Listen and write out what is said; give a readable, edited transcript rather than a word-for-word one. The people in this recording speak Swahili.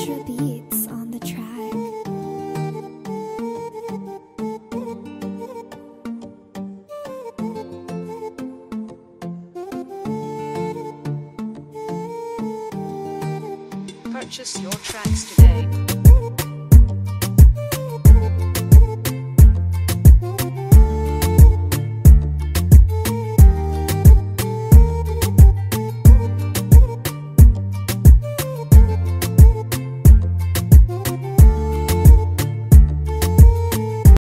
Ultra beats on the track. Purchase your tracks today.